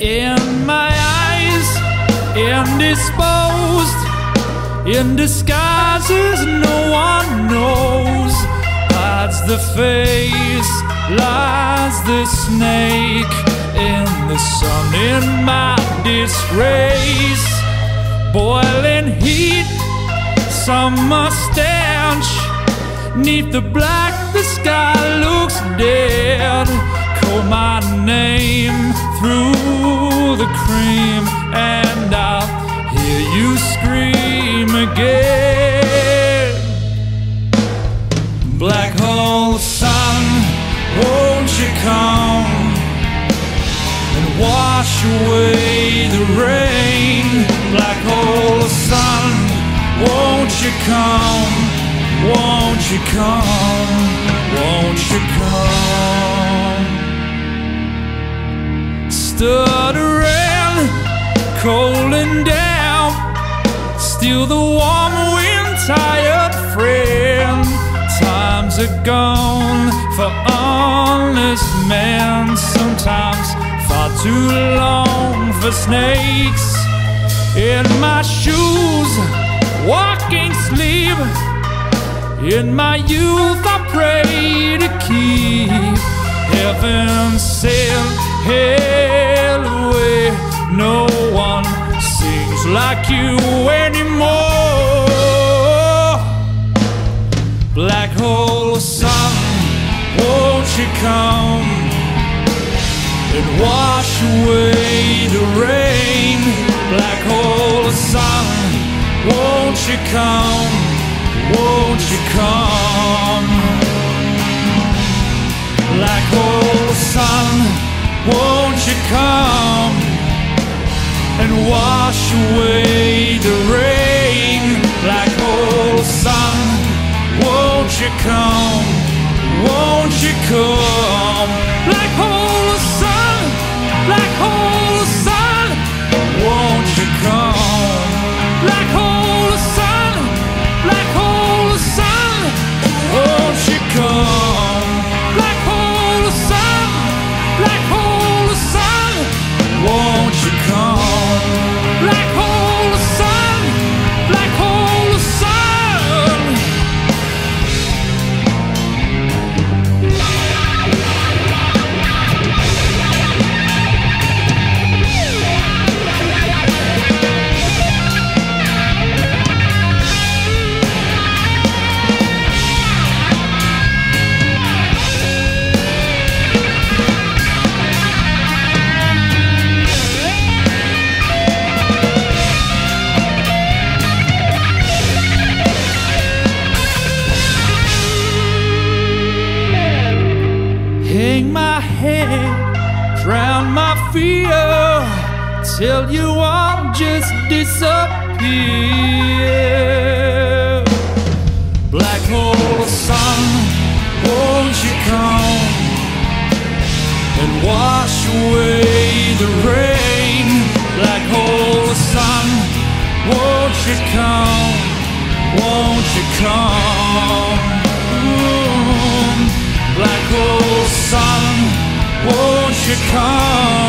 in my eyes, indisposed, in disguises no one knows. Hides the face, lies the snake in the sun, in my disgrace. Boiling heat, summer stench, 'neath the black the sky looks dead. Call my name through the cream and I'll hear you scream again. Black hole sun, won't you come and wash away the rain? Black hole sun, won't you come? Won't you come? Won't you come? Stuttering, cold and damp, still the warm wind, tired friend. Times are gone for honest men, sometimes far too long for snakes. In my shoes, walking sleep, in my youth I pray to keep heaven sent hell away. No one sings like you anymore. Black hole sun, won't you come and wash away the rain? Black hole sun, won't you come? Won't you come? Black hole sun, won't you come and wash away the rain? Black hole sun, won't you come? Won't you come? Black hole sun, black hole sun, won't you come? Black hole sun, black hole sun, won't you come? Black hole sun, black hole sun, won't you come? Black hole sun, black hole sun. Hang my head, drown my fear, till you all just disappear. Black hole sun, won't you come and wash away the rain? Black hole sun, won't you come? Won't you come? Black hole sun, won't you come?